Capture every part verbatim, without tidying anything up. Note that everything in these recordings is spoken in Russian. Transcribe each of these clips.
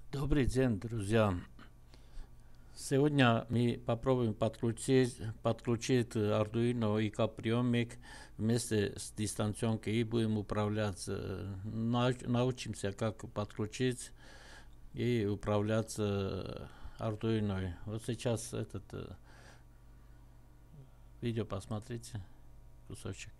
Добрый день, друзья. Сегодня мы попробуем подключить, подключить Arduino и каприомик вместе с дистанционкой и будем управлять. Научимся, как подключить и управлять Arduino. Вот сейчас этот видео посмотрите, кусочек.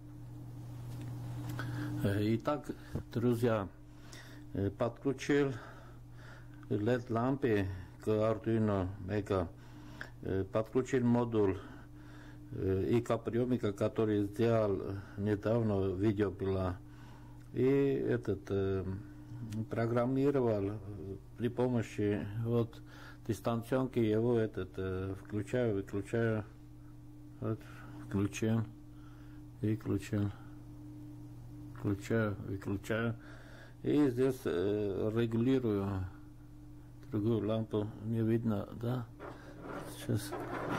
Итак, друзья, подключил лед лампы к Arduino Mega, подключил модуль и каприомика, который сделал недавно, видео было, и этот программировал при помощи вот дистанционки его этот включаю, выключаю, вот, включил, выключил, включаю, выключаю, и здесь э, регулирую другую лампу, не видно, да? Сейчас.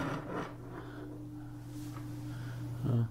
А.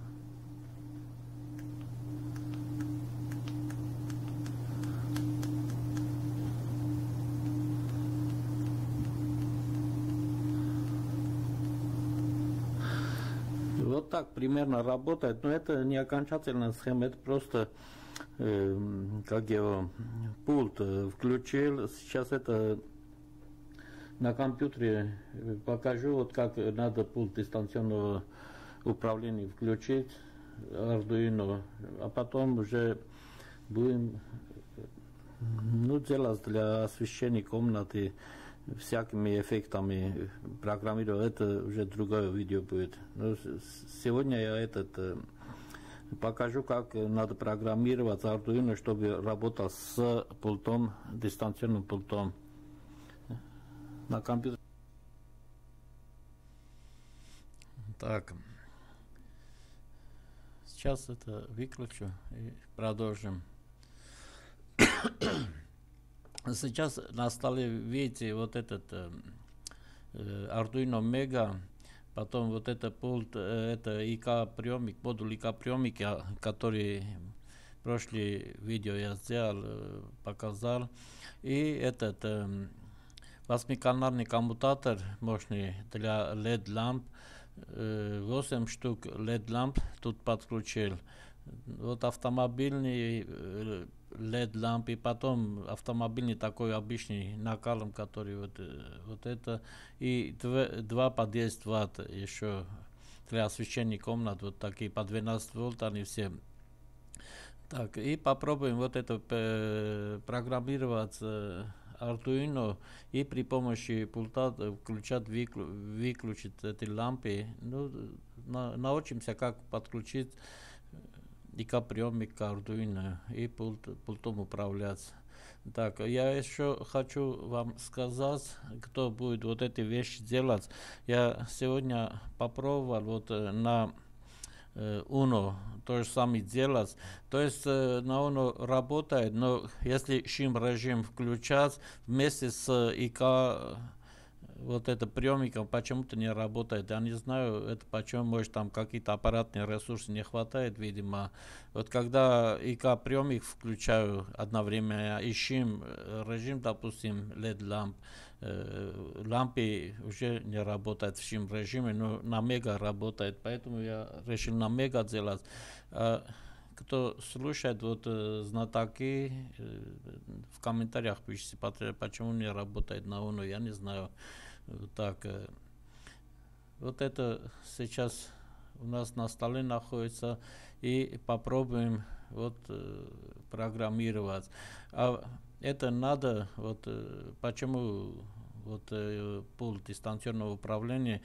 Вот так примерно работает, но это не окончательная схема, это просто э, как его пульт включил. Сейчас это на компьютере покажу, вот как надо пульт дистанционного управления включить, Arduino, а потом уже будем ну, делать для освещения комнаты всякими эффектами программировать. Это уже другое видео будет. Но сегодня я этот покажу, как надо программировать Arduino, чтобы работать с пультом, дистанционным пультом на компьютере. Так, сейчас это выключу и продолжим. Сейчас на столе видите вот этот э, Arduino Mega, потом вот это пульт, э, это ай кей-приемник, модуль ай кей-приемника, который в прошлое видео я сделал, э, показал, и этот э, восьмиканальный коммутатор мощный для лед ламп, э, восемь штук лед ламп тут подключил. Вот автомобильный э, лед лампы, потом автомобильный такой обычный накалом, который вот, вот это, и два, два по десять ватт еще для освещения комнат, вот такие по двенадцать вольт они все. Так, и попробуем вот это э, программировать э, Arduino и при помощи пульта включать, выклю, выключить эти лампы. Ну, на, научимся, как подключить и каприомик к Arduino и пульт, пультом управлять. Так, я еще хочу вам сказать, кто будет вот эти вещи делать. Я сегодня попробовал вот на э, Uno то же самое делать. То есть э, на Uno работает, но если шим режим включать вместе с ай кей вот это приемником почему-то не работает. Я не знаю, это почему, может, там какие-то аппаратные ресурсы не хватает, видимо. Вот когда ай кей-приемник включаю одновременно, ищем режим, допустим, лед ламп, э, лампы уже не работают в шим режиме, но на мега работает, поэтому я решил на мега делать. А, кто слушает, вот э, знатоки, э, в комментариях пишите, почему не работает на Uno, я не знаю. Так, вот это сейчас у нас на столе находится, и попробуем вот программировать. А это надо, вот почему вот пульт дистанционного управления,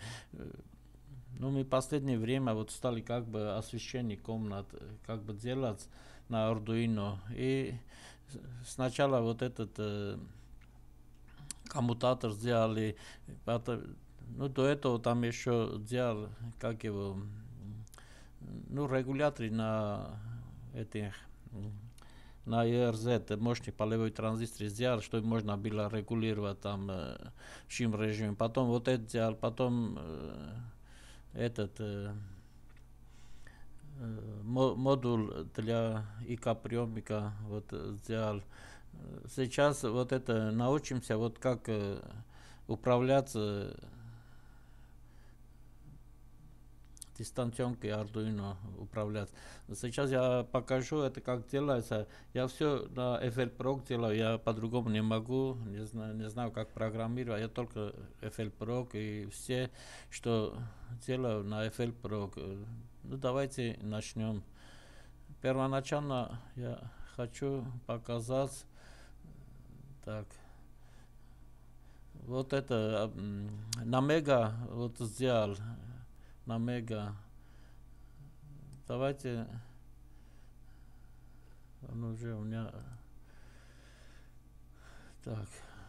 ну мы в последнее время вот стали как бы освещение комнат как бы делать на Arduino, и сначала вот этот коммутатор сделали, ну до этого там еще делал, как его, ну регуляторы на этих, на и эр зет, мощный полевой транзистор сделал, чтобы можно было регулировать там э, шим режим. Потом вот это сделал, потом э, этот э, модуль для ай кей-приемника вот сделал. Сейчас вот это научимся, вот как э, управляться дистанционкой Arduino управлять. Сейчас я покажу это как делается. Я все на эф эл Pro делаю, я по-другому не могу, не знаю, не знаю как программировать, я только эф эл Pro и все, что делаю на эф эл Pro. Ну давайте начнем. Первоначально я хочу показать, так, вот это на мега вот сделал, на мега. Давайте, он уже у меня, так,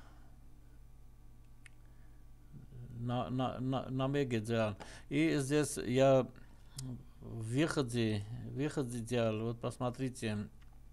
на, на, на, на мега делал. И здесь я в выходе, в выходе делал, вот посмотрите,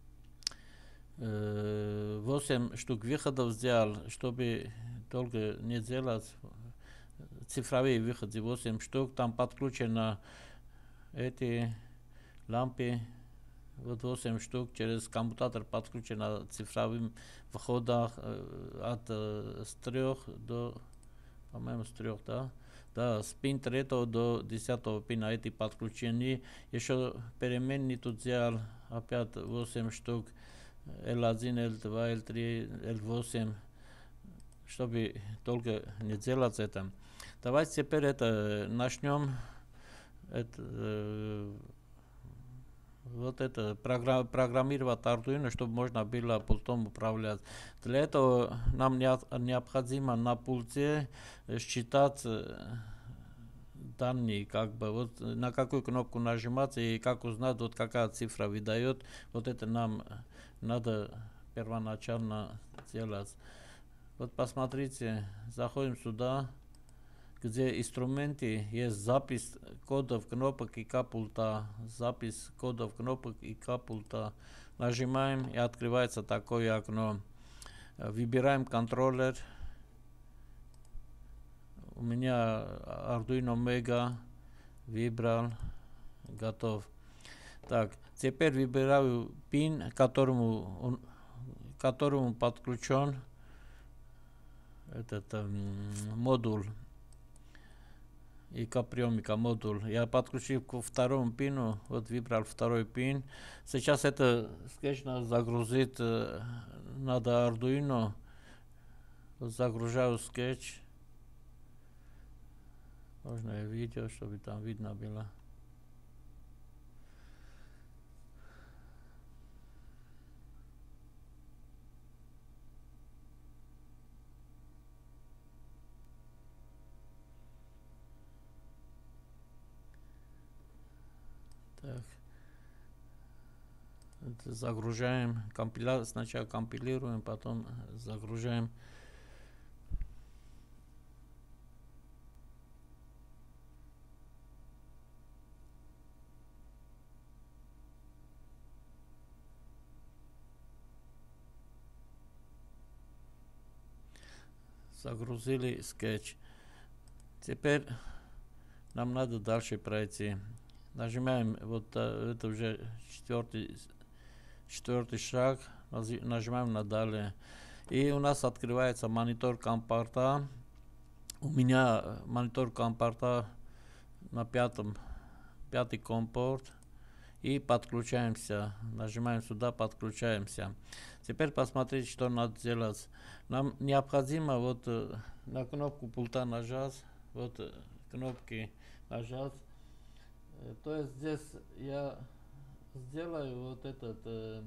восемь штук выходов сделал, чтобы только не делать цифровые выходы, восемь штук, там подключено эти лампы, вот восемь штук, через коммутатор подключено цифровым входах от с трех до, по-моему, с трех, да? Да, с пин третьего до десятого пина эти подключены. Еще переменные тут сделал опять восемь штук, эл один, эл два, эл три, эл восемь, чтобы только не делать это. Давайте теперь это начнем. Это, э, вот это программ, программировать Arduino, чтобы можно было пультом управлять. Для этого нам необходимо на пульте считать данные, как бы вот на какую кнопку нажимать и как узнать, вот какая цифра выдает. Вот это нам надо первоначально делать. Вот посмотрите, заходим сюда, где инструменты, есть запись кодов кнопок и капульта, запись кодов кнопок и капульта. Нажимаем и открывается такое окно. Выбираем контроллер. У меня Arduino Mega, выбрал, готов. Так, теперь выбираю пин, которому, он, которому подключен этот э, модуль и каприомика модуль. Я подключил к второму пину, вот выбрал второй пин. Сейчас это скетч надо загрузить, э, надо Arduino. Загружаю скетч. Можно и видео, чтобы там видно было. Так. Это загружаем, компиля... сначала компилируем, потом загружаем. Загрузили скетч. Теперь нам надо дальше пройти. Нажимаем, вот это уже четвертый, четвертый шаг, нажимаем на далее. И у нас открывается монитор компорта. У меня монитор компорта на пятом, пятый компорт. И подключаемся. Нажимаем сюда, подключаемся. Теперь посмотрите, что надо делать. Нам необходимо вот на кнопку пульта нажать, вот кнопки нажать. То есть здесь я сделаю вот этот, э,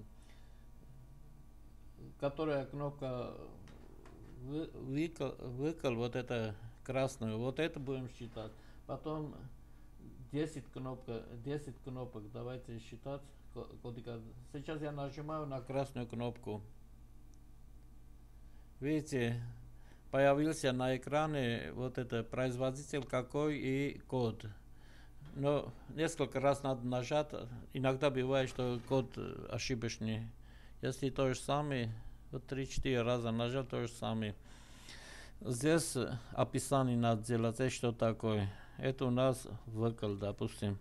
которая кнопка вы, выкл, выкл, вот это красную, вот это будем считать. Потом десять кнопок, десять кнопок, давайте считать. Сейчас я нажимаю на красную кнопку. Видите, появился на экране вот это производитель какой и код. Но несколько раз надо нажать. Иногда бывает, что код ошибочный. Если то же самое, вот три-четыре раза нажал то же самое. Здесь описание надо делать, это что такое. Это у нас выкл, допустим.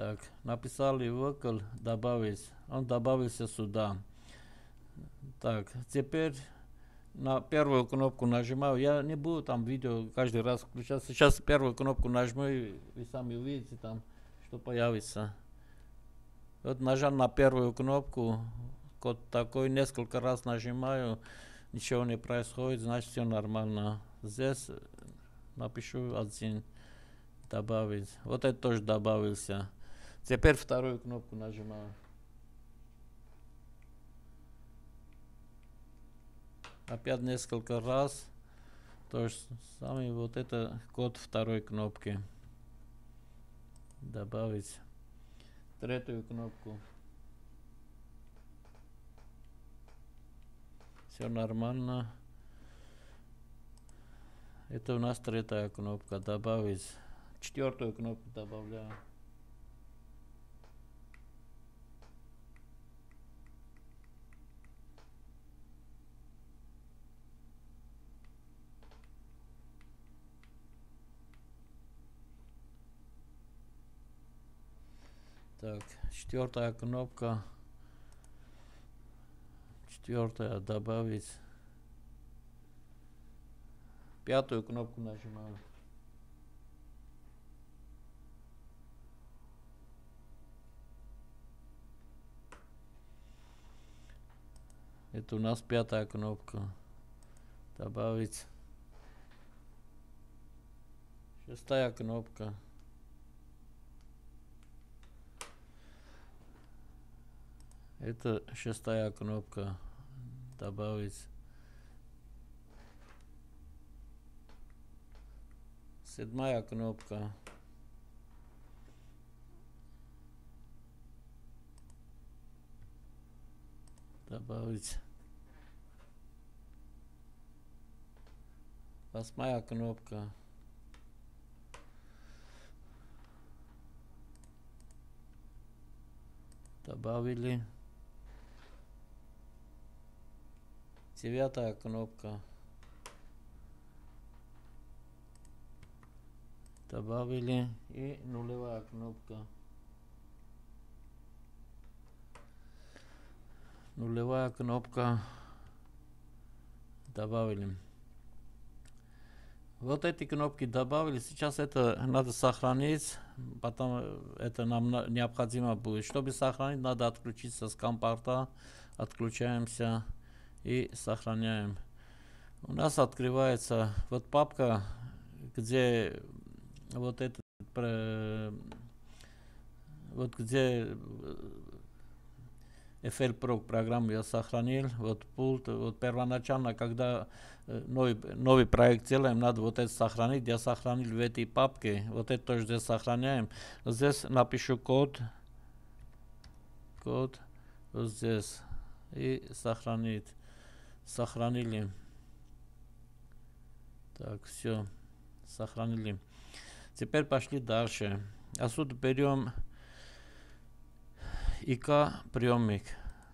Так, написали выкл добавить, он добавился сюда. Так, теперь на первую кнопку нажимаю. Я не буду там видео каждый раз включать. Сейчас первую кнопку нажму, и вы сами увидите там, что появится. Вот нажал на первую кнопку, код такой, несколько раз нажимаю, ничего не происходит, значит все нормально. Здесь напишу один, добавить. Вот это тоже добавился. Теперь вторую кнопку нажимаю. Опять несколько раз. То же самое, вот это код второй кнопки. Добавить. Третью кнопку. Все нормально. Это у нас третья кнопка. Добавить. Четвертую кнопку добавляю. Так, четвертая кнопка. Четвертая добавить. Пятую кнопку нажимаю. Это у нас пятая кнопка. Добавить. Шестая кнопка. Это шестая кнопка. Добавить. Седьмая кнопка. Добавить. Восьмая кнопка. Добавили. Девятая кнопка. Добавили. И нулевая кнопка. Нулевая кнопка. Добавили. Вот эти кнопки добавили. Сейчас это надо сохранить. Потом это нам необходимо будет. Чтобы сохранить, надо отключиться с компорта. Отключаемся и сохраняем. У нас открывается вот папка, где вот этот вот где эф эл Pro программу я сохранил, вот пульт, вот первоначально, когда новый, новый проект делаем, надо вот это сохранить, я сохранил в этой папке, вот это тоже здесь сохраняем. Здесь напишу код, код, вот здесь, и сохранить, сохранили. Так, все, сохранили. Теперь пошли дальше. Отсюда берем и ка приемник.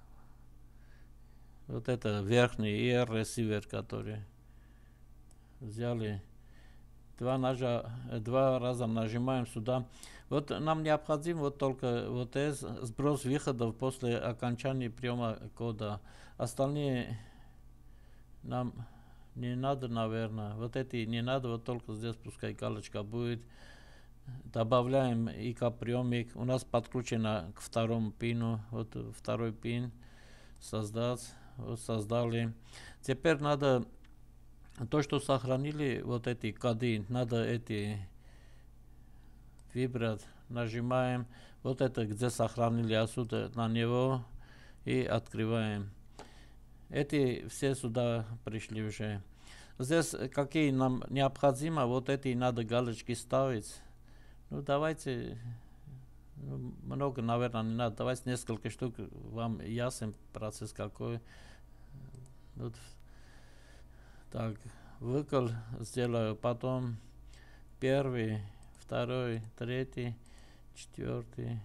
Вот это верхний и эр ресивер, который взяли. Два, нажа, два раза нажимаем сюда. Вот нам необходим вот только вот это сброс выходов после окончания приема кода. Остальные нам не надо, наверное. Вот эти не надо, вот только здесь пускай галочка будет. Добавляем и ка приемник. У нас подключено к второму пину. Вот второй пин создать. Вот создали. Теперь надо то, что сохранили, вот эти коды, надо эти выбрать. Нажимаем. Вот это, где сохранили, отсюда на него и открываем. Эти все сюда пришли уже. Здесь какие нам необходимо, вот эти надо галочки ставить. Ну, давайте, ну, много, наверное, не надо. Давайте несколько штук, вам ясен процесс какой. Вот. Так, выкл сделаю, потом первый, второй, третий, четвертый.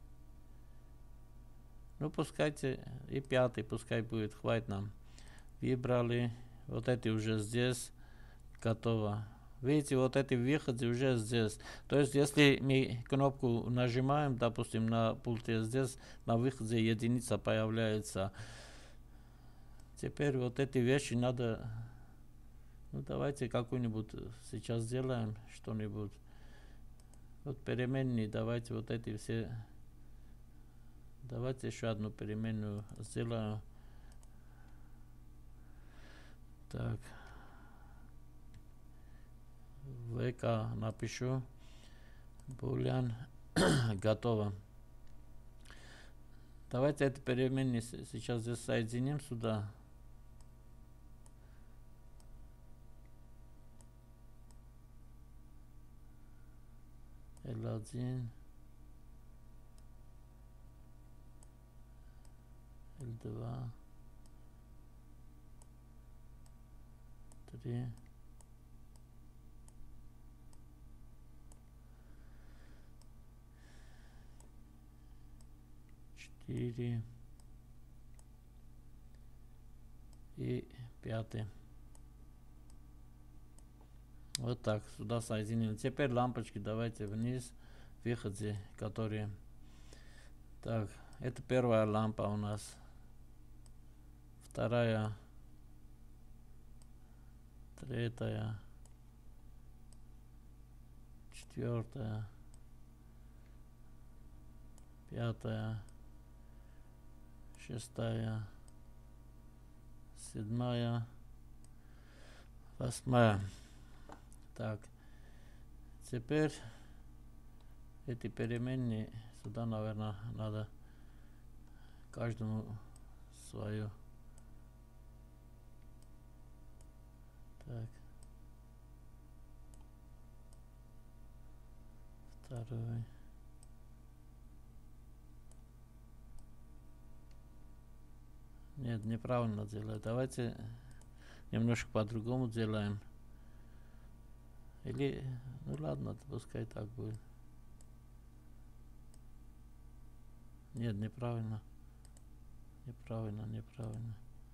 Ну, пускайте и пятый, пускай будет, хватит нам. Выбрали, вот эти уже здесь, готово. видите, вот эти выходы уже здесь. То есть, если мы кнопку нажимаем, допустим, на пульте здесь, на выходе единица появляется. Теперь вот эти вещи надо... Ну, давайте какую-нибудь сейчас сделаем, что-нибудь. Вот переменные, давайте вот эти все... Давайте еще одну переменную сделаем. Так. ВК напишу. Boolean. Готово. Давайте эти переменные сейчас здесь соединим сюда. эл один. эл два. три. четыре. И пятый. Вот так, сюда соединили. Теперь лампочки давайте вниз, выходы, которые... Так, это первая лампа у нас. Вторая. Третья. Четвертая. Пятая. Шестая. Седьмая. Восьмая. Так. Теперь эти переменные сюда, наверное, надо каждому свою. Так. Второй. Нет, неправильно делаю. Давайте немножко по-другому делаем. Или, ну ладно, пускай так будет. Нет, неправильно. Неправильно, неправильно.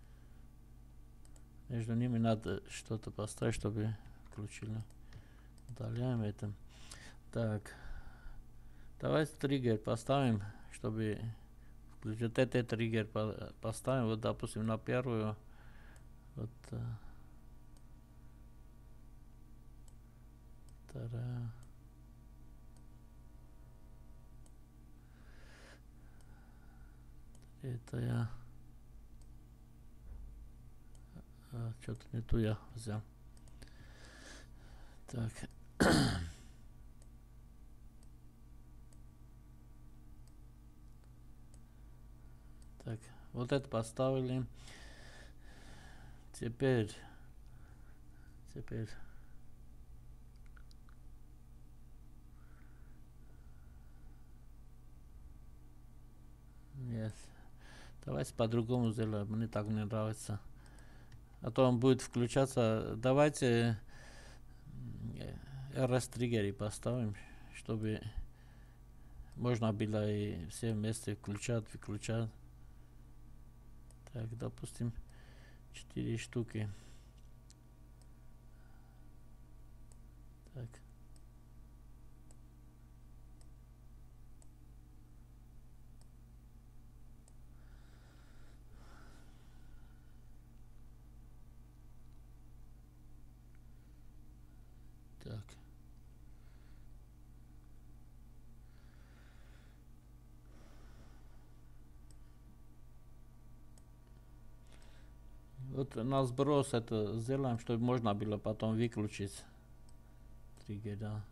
Между ними надо что-то поставить, чтобы включили. Удаляем это. Так. Давайте триггер поставим, чтобы включить этот триггер поставим. Вот, допустим, на первую. Вот. Вторая. Третья. А, что-то не ту я взял. Так. Так, вот это поставили. Теперь, теперь. Нет. Давайте по-другому сделаем. Мне так не нравится. А то он будет включаться. Давайте эр эс триггеры поставим, чтобы можно было и все вместе включать, выключать. Так, допустим, четыре штуки. Так. Так. Вот на сброс это сделаем, чтобы можно было потом выключить триггер, да.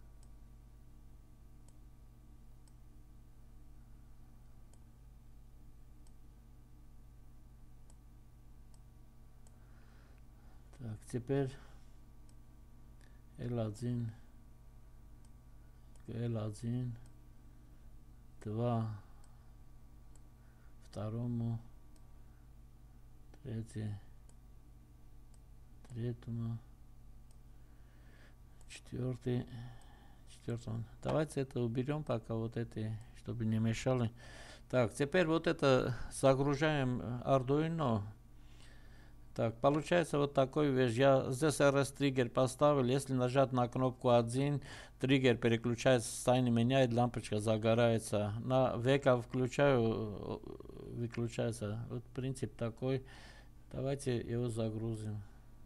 Так, теперь эл один, эл один, два, второму, третий, третьему, четвертый, четвертому. Давайте это уберем пока, вот эти, чтобы не мешали. Так, теперь вот это загружаем Arduino. Так, получается вот такой вещь. Я здесь эр эс триггер поставил. Если нажать на кнопку один, триггер переключается, состояние меняет, лампочка загорается. На века включаю, выключается. Вот принцип такой. Давайте его загрузим.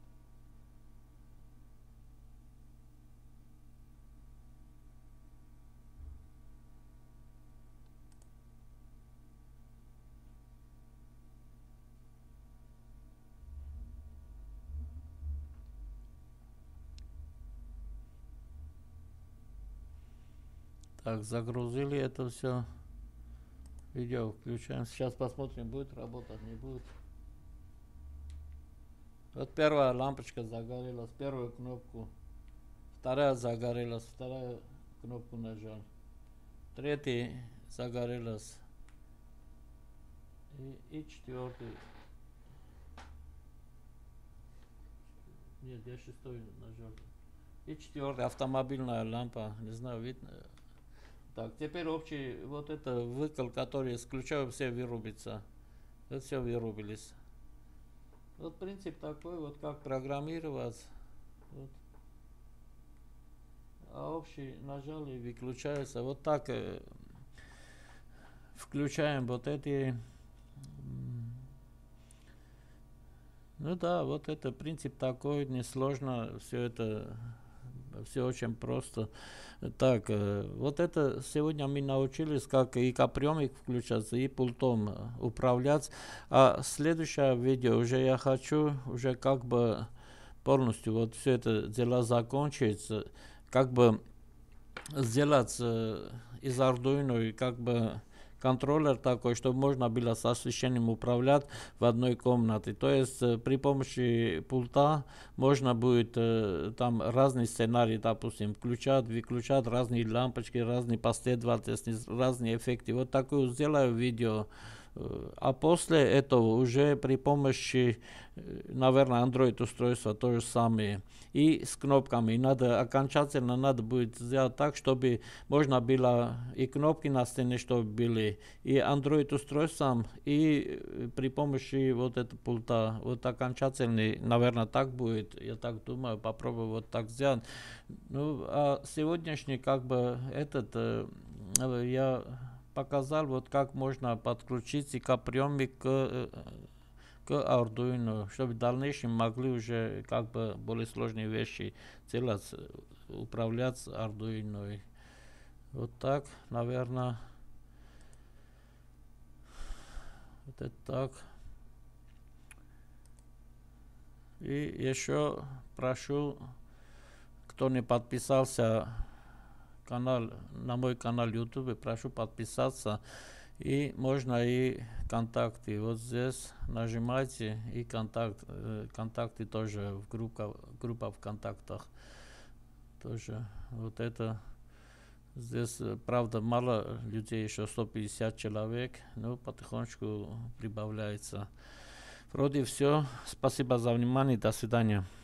Так, загрузили это все. Видео включаем. Сейчас посмотрим, будет работать, не будет. Вот первая лампочка загорелась, первую кнопку. Вторая загорелась, вторая кнопку нажал. Третий загорелась. И, и четвертый. Нет, я шестой нажал. И четвертая автомобильная лампа. Не знаю, видно. Так, теперь общий, вот это выкл, который исключаю, все вырубится. Вот все вырубились. Вот принцип такой, вот как программировать. Вот. А общий нажал и выключается. Вот так э, включаем вот эти. Ну да, вот это принцип такой, несложно, все это, все очень просто. Так, вот это сегодня мы научились, как и каприомик включаться, и пультом управлять. А следующее видео уже я хочу, уже как бы полностью вот все это дело закончить, как бы сделать из Arduino как бы контроллер такой, чтобы можно было с освещением управлять в одной комнате. То есть при помощи пульта можно будет там разные сценарии, допустим, включать, выключать разные лампочки, разные последовательности, разные эффекты. Вот такое сделаю видео. А после этого уже при помощи, наверное, Android устройства то же самое. И с кнопками. Надо окончательно надо будет сделать так, чтобы можно было и кнопки на стене, чтобы были, и Android устройством, и при помощи вот этого пульта. Вот окончательный, наверное, так будет. Я так думаю, попробую вот так сделать. Ну, а сегодняшний как бы этот я показал, вот как можно подключить и каприомик к, к Arduino, чтобы в дальнейшем могли уже как бы более сложные вещи делать, управлять Arduino. Вот так, наверное. Вот это так. И еще прошу, кто не подписался канал, на мой канал YouTube, прошу подписаться. И можно и контакты. Вот здесь нажимайте и контакт, контакты тоже в группа, группа в контактах. Тоже вот это. Здесь, правда, мало людей, еще сто пятьдесят человек, но потихонечку прибавляется. Вроде все. Спасибо за внимание. До свидания.